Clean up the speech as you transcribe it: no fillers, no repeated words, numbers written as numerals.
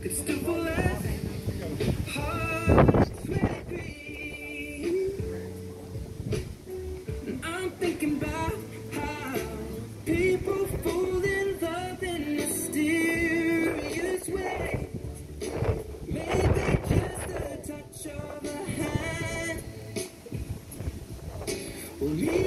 It's simple as hearts may be. I'm thinking about how people fall in love in mysterious ways. Maybe just a touch of a hand. Well,